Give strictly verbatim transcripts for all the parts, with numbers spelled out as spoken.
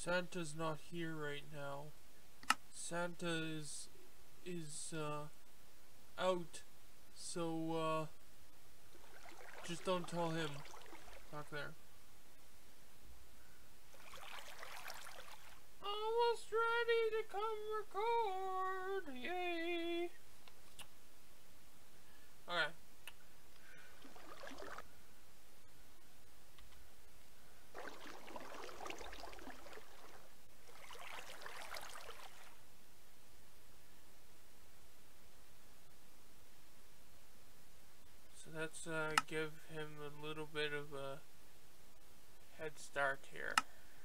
Santa's not here right now. Santa is is uh out, so uh just don't tell him. Back there. Almost ready to come record. Yay! Alright. So let's uh, give him a little bit of a head start here.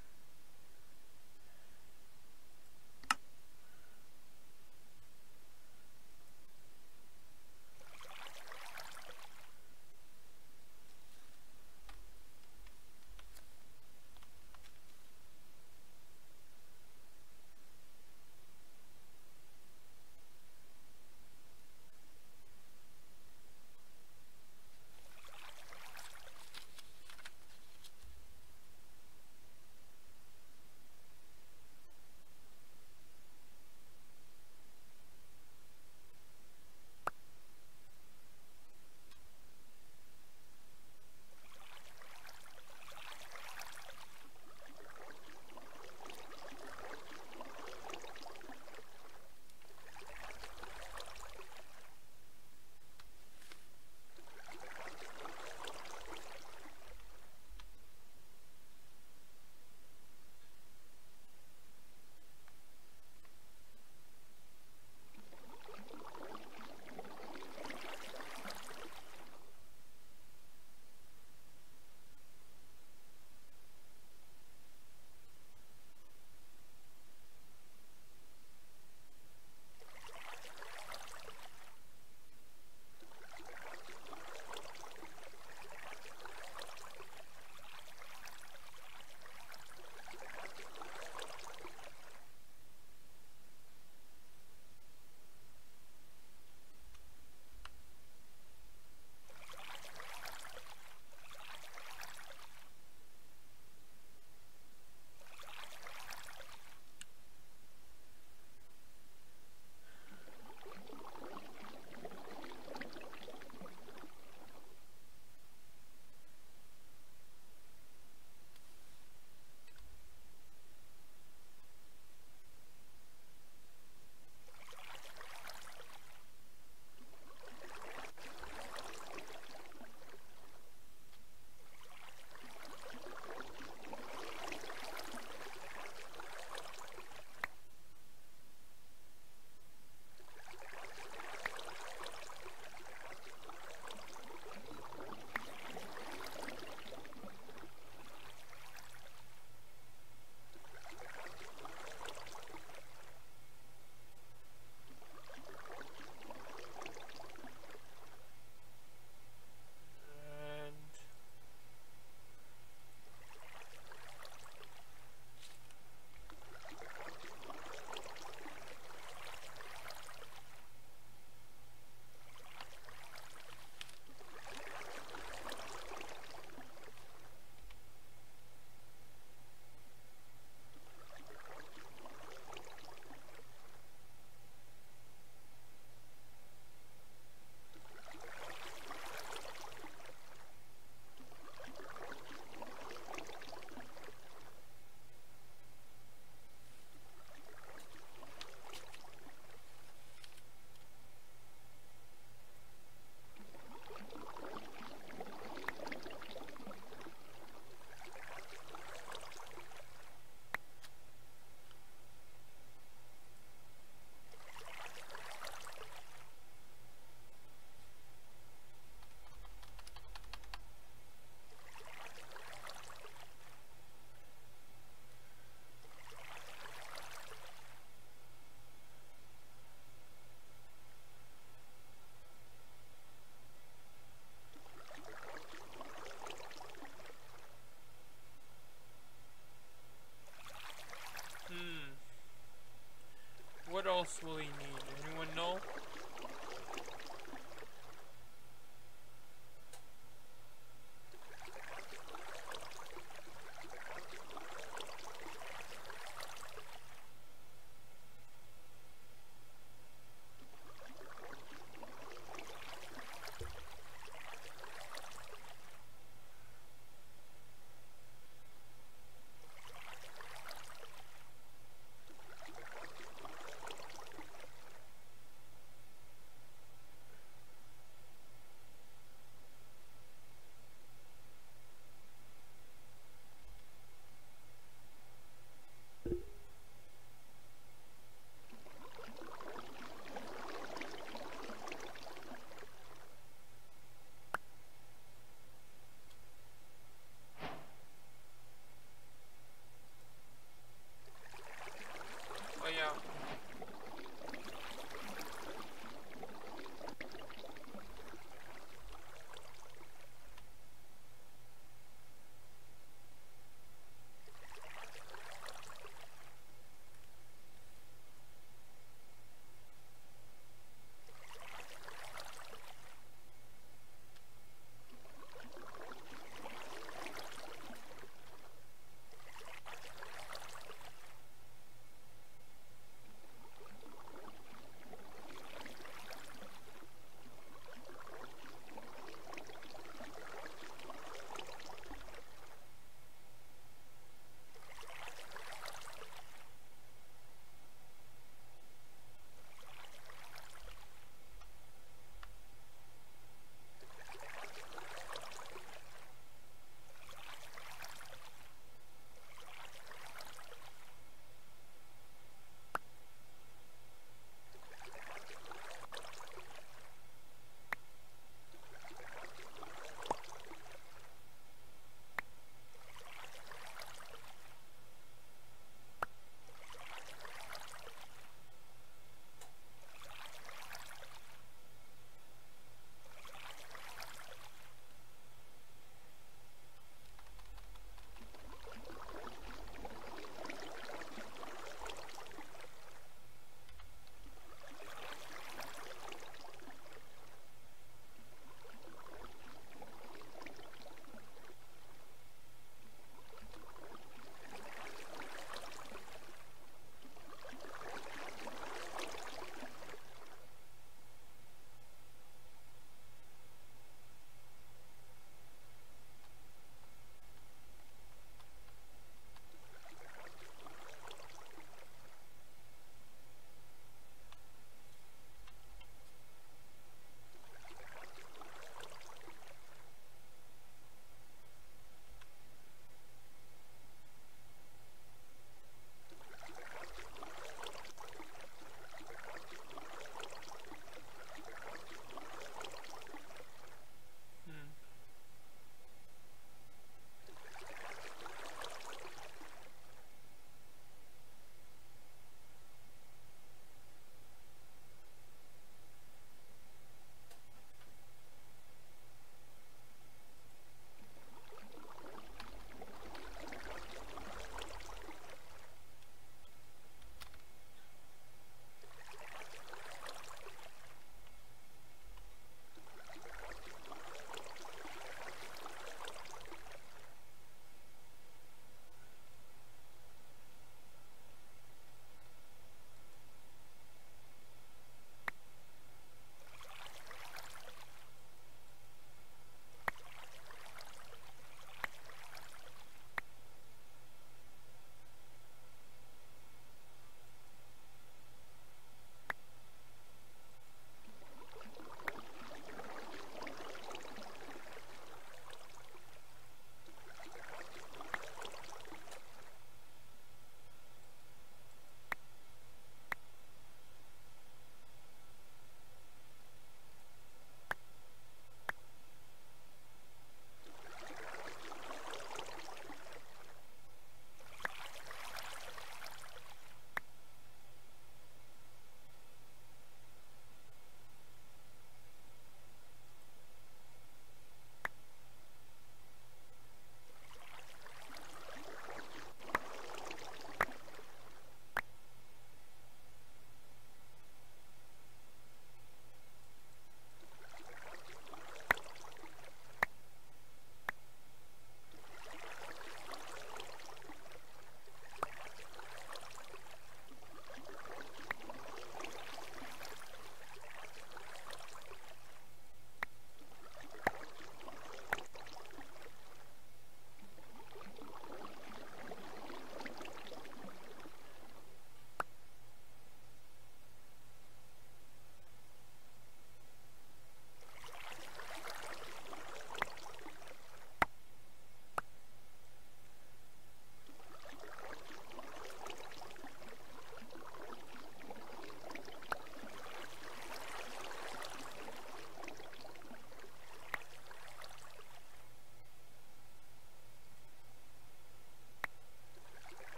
What else will he need? Anyone know?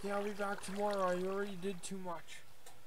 Okay, I'll be back tomorrow. I already did too much.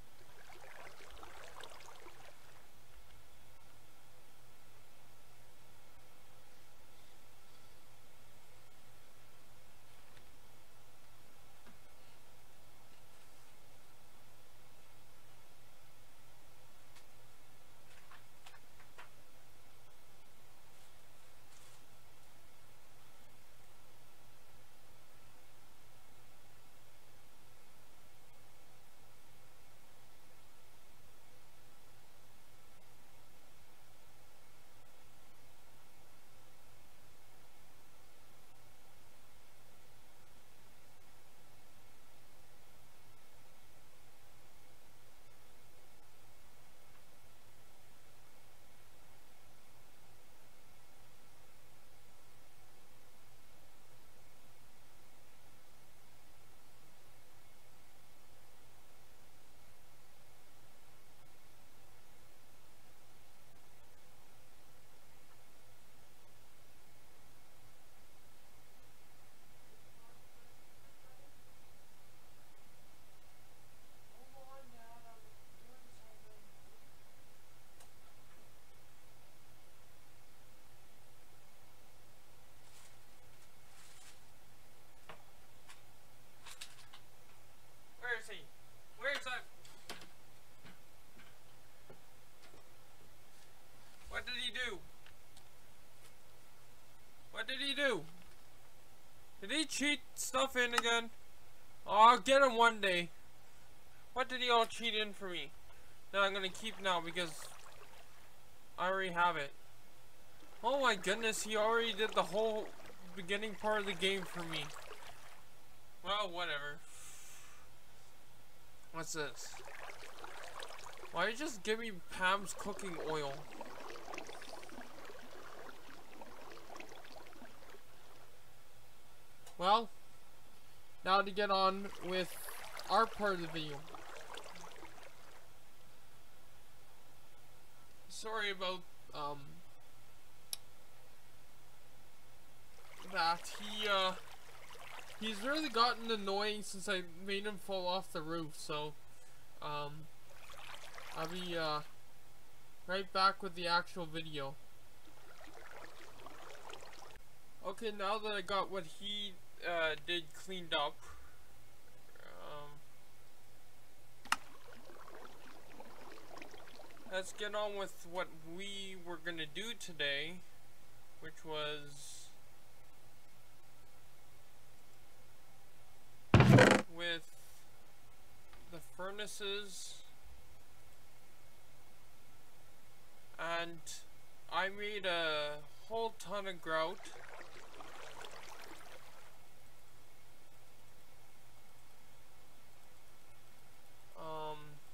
Where is he? Where is that? What did he do? What did he do? Did he cheat stuff in again? Oh, I'll get him one day. What did he all cheat in for me? That I'm gonna keep now because I already have it. Oh my goodness, he already did the whole beginning part of the game for me. Well, whatever. What's this? Why you just give me Pam's cooking oil? Well, now to get on with our part of the video. Sorry about um that. He uh he's really gotten annoying since I made him fall off the roof, so um I'll be uh right back with the actual video. Okay, now that I got what he uh, did cleaned up, um, let's get on with what we were gonna do today, which was with the furnaces, and I made a whole ton of grout. Um,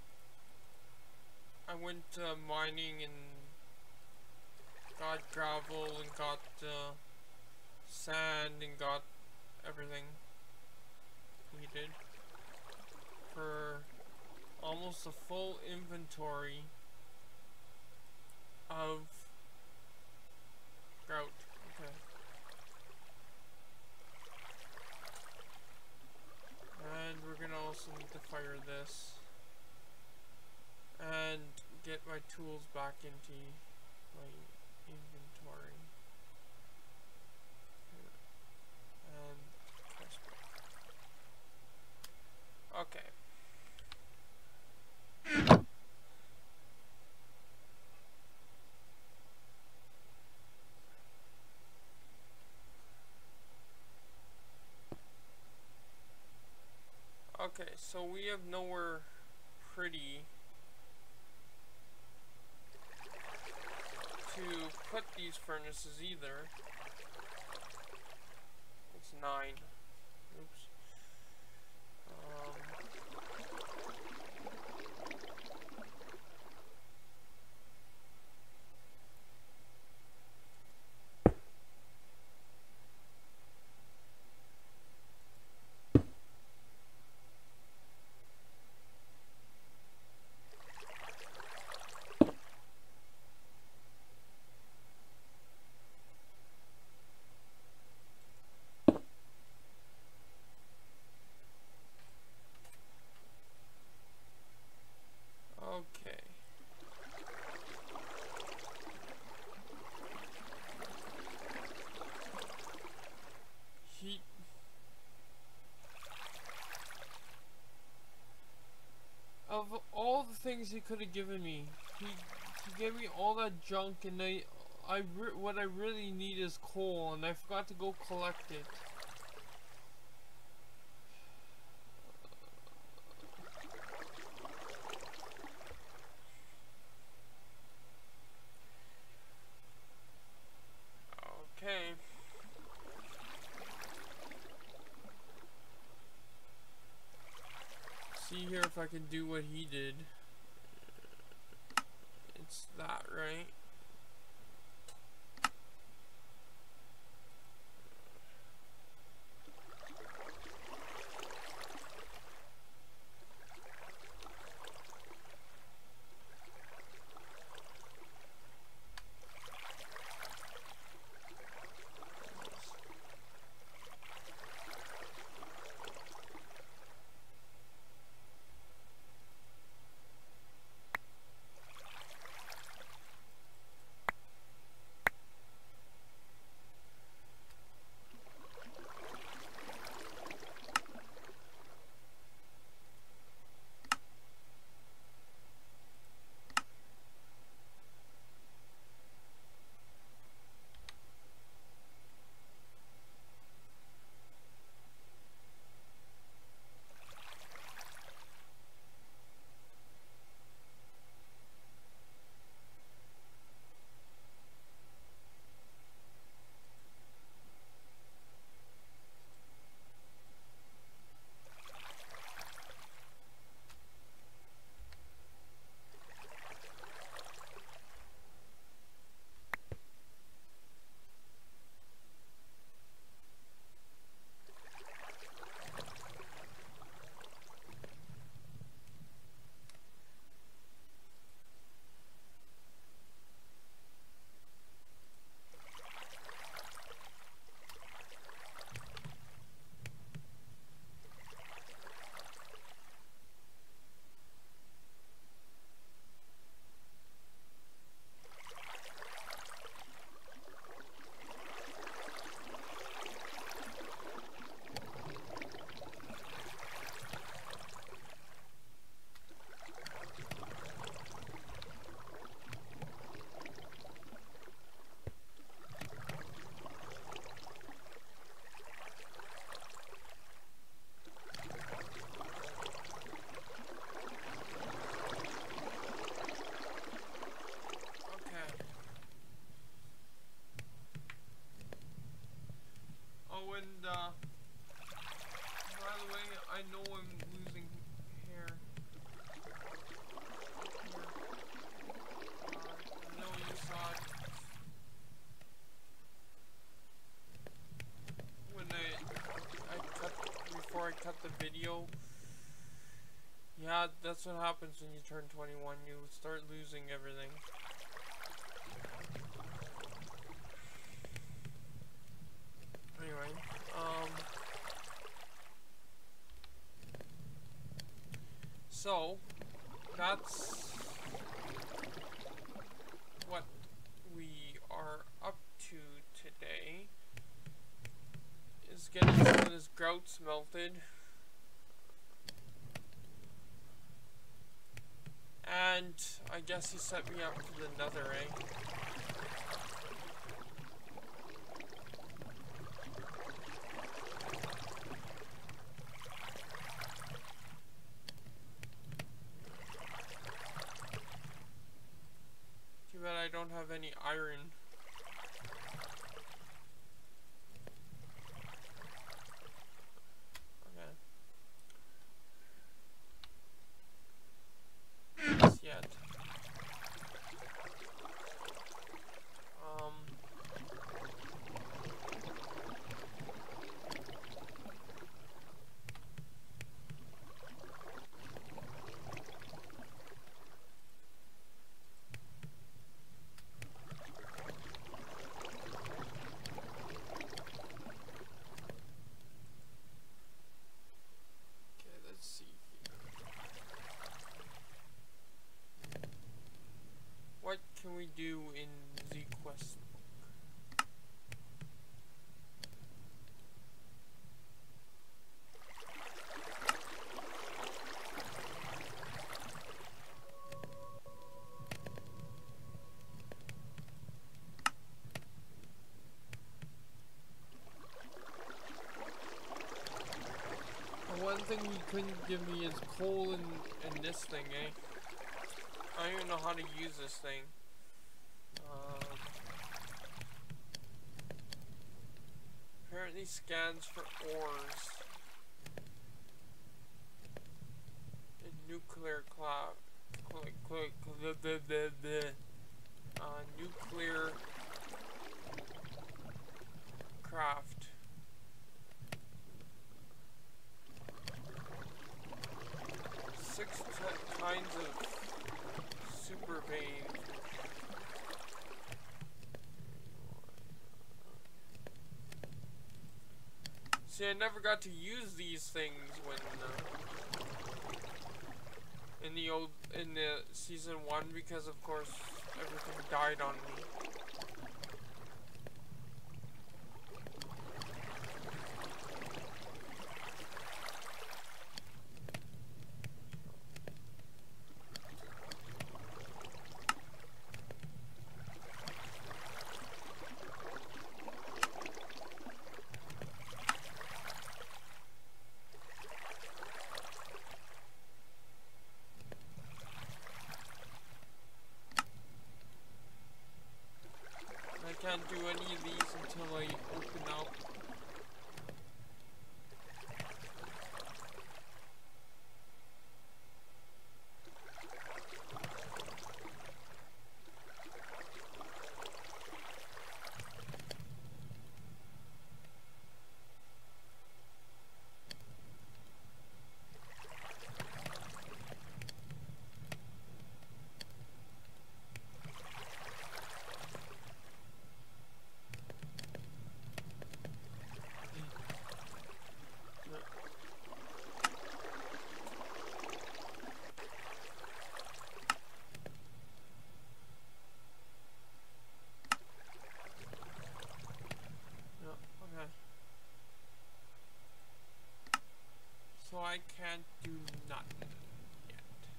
I went uh, mining and got gravel and got uh, sand and got everything needed for almost a full inventory of grout. Okay. And we're gonna also need to fire this and get my tools back into my inventory. And press back. Okay. Okay, so we have nowhere pretty to put these furnaces either. It's nine. Oops. Um, things he could have given me. He he gave me all that junk, and I I re what I really need is coal, and I forgot to go collect it. Okay. See here if I can do what he did. It's that, right? And, uh, by the way, I know I'm losing hair. Here. Uh, I know you saw it when I, I cut, before I cut the video. Yeah, that's what happens when you turn twenty-one, you start losing everything. Anyway, um, so, that's what we are up to today, is getting some of this grout smelted, and I guess he set me up to the nether, eh? But I don't have any iron. Okay. Not yet. Um. What can we do in the quest book? thing you couldn't give me is coal and, and this thing, eh? I don't even know how to use this thing. Um, apparently scans for ores. And nuclear cloud. Cl cl cl the, the, the, uh, nuclear craft. Six kinds of super vein. See, I never got to use these things when uh, in the old in the season one because of course everything died on me. I can't do any of these until I open up. So I can't do nothing yet.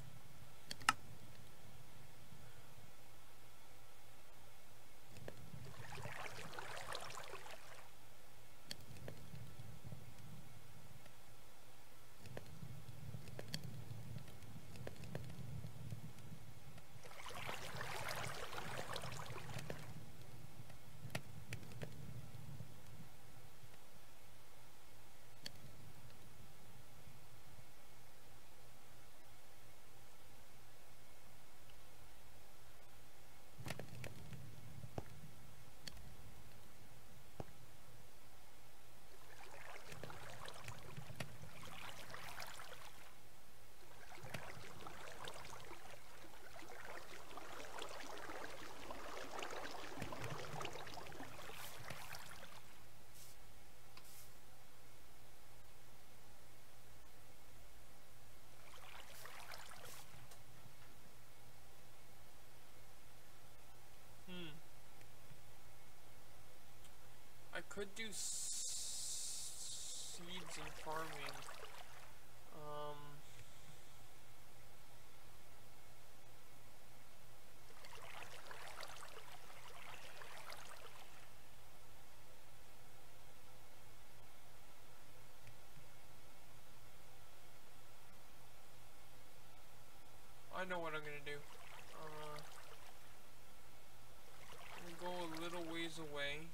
I could do s seeds and farming. Um, I know what I'm gonna do. Uh, I'm gonna go a little ways away.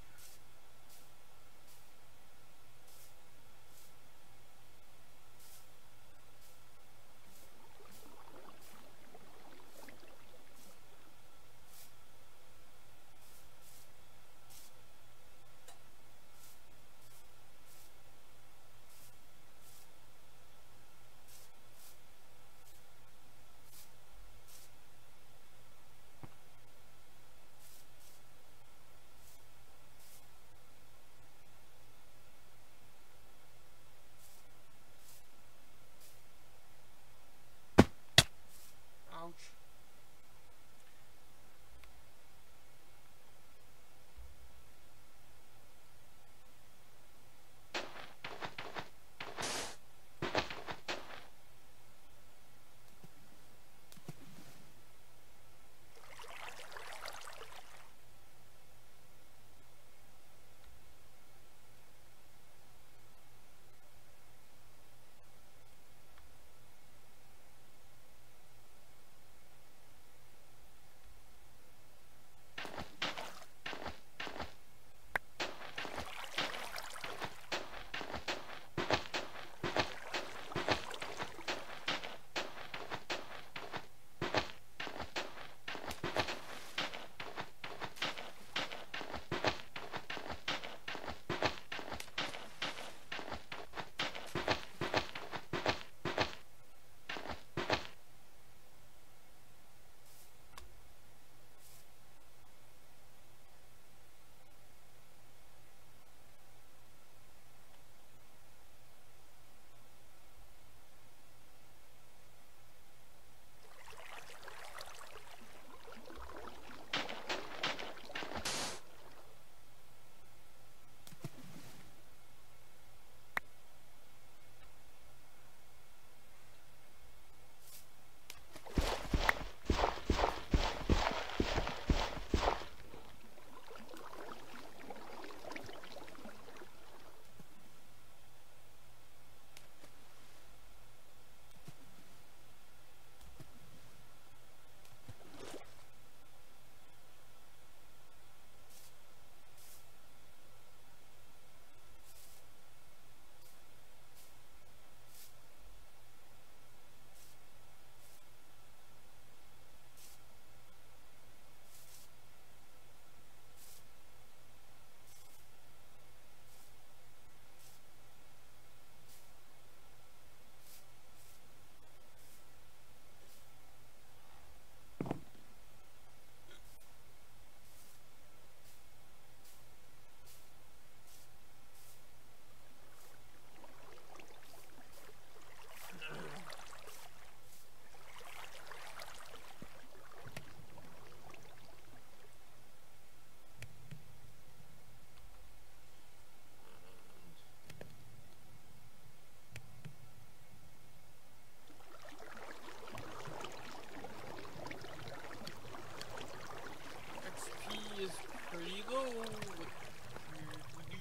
know what weird we do.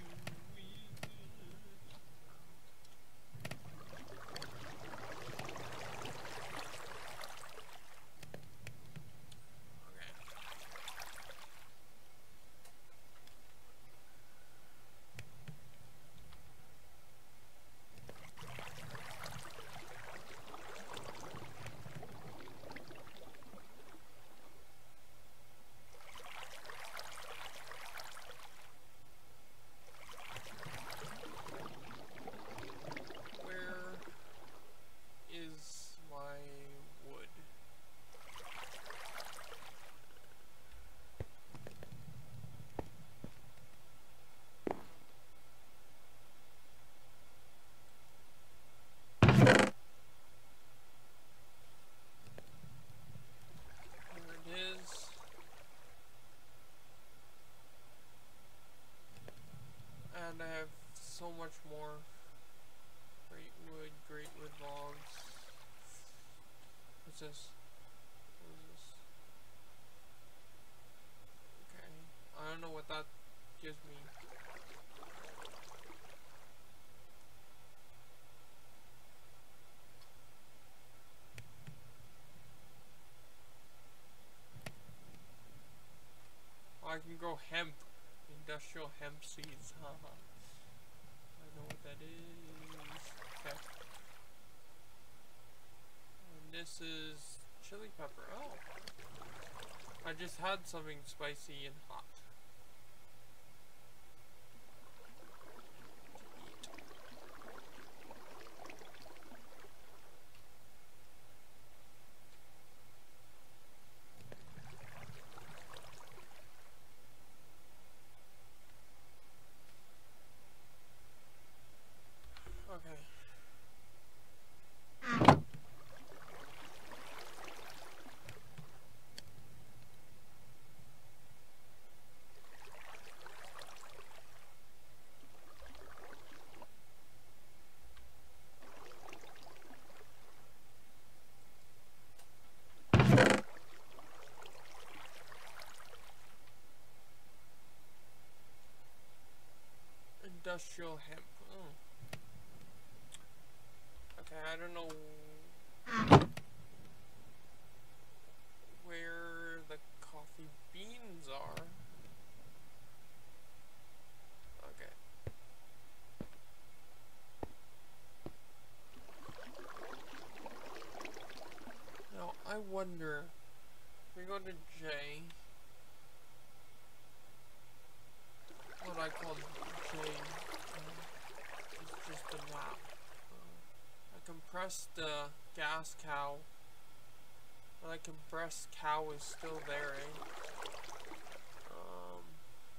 And I have so much more great wood, great wood logs. What's this? What is this? Okay, I don't know what that gives me. Oh, I can grow hemp. Industrial hemp seeds, haha. I know what that is. Okay. And this is chili pepper. Oh. I just had something spicy and hot. Industrial hemp. Oh. Okay, I don't know where the coffee beans are. Okay. Now, I wonder, if we go to J, what I call J, um, is just a map. Uh, I compressed the gas cow, but the compressed cow is still there, eh? Um,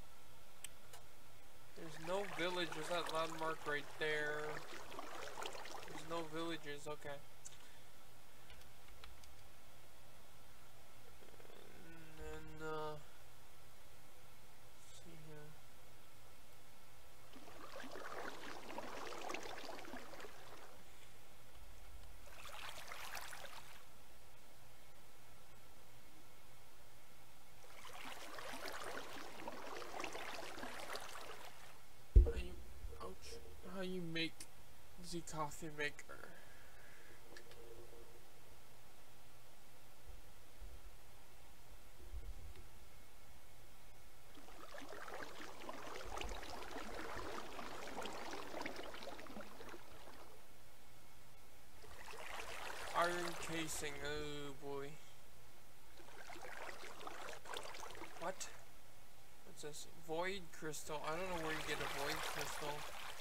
there's no village, there's that landmark right there. There's no villages, okay. And then, uh, let's see here. How you, ouch, how you make the coffee maker. Iron casing, oh boy. What? What's this? Void crystal. I don't know where you get a void crystal.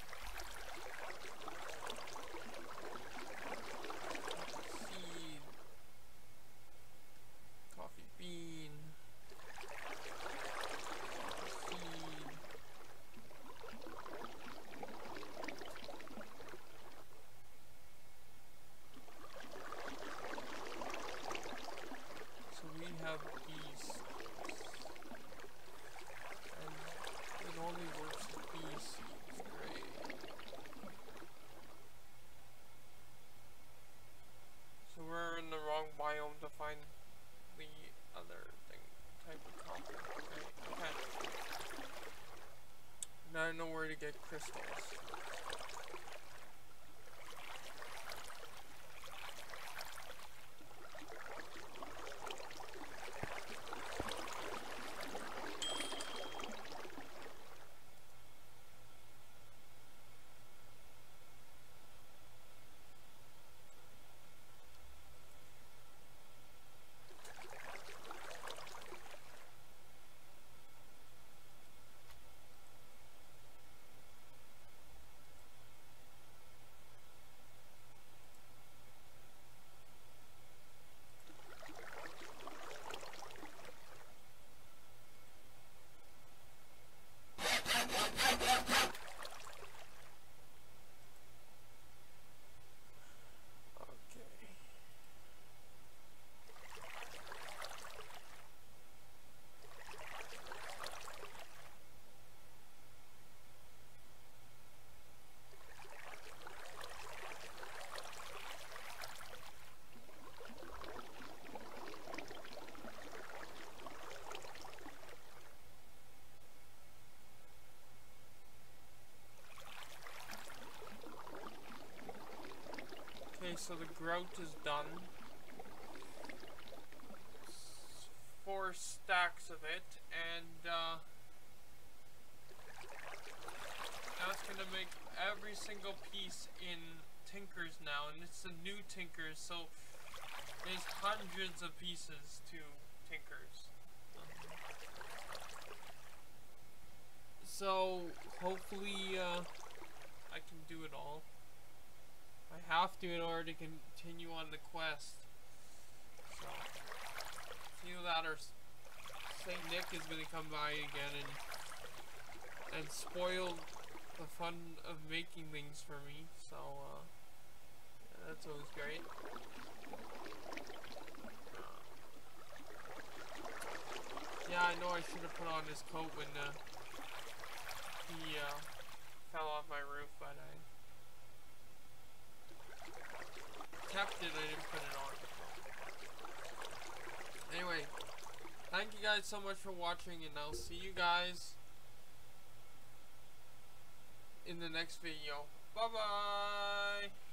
Seed. Coffee bean. Seed. So we have these. And it only works with bee seeds, great. I know where to get crystals. Okay, so the grout is done. Four stacks of it, and uh, that's gonna make every single piece in Tinkers now, and it's a new Tinkers, so there's hundreds of pieces to Tinkers. Um, so hopefully uh, I can do it all. I have to in order to continue on the quest. So, either that or Saint Nick is going to come by again and and spoil the fun of making things for me. So, uh, yeah, that's always great. Yeah, I know I should have put on his coat when uh, he uh, fell off my roof, but I kept it, I didn't put it on. Anyway, thank you guys so much for watching, and I'll see you guys in the next video. Bye bye!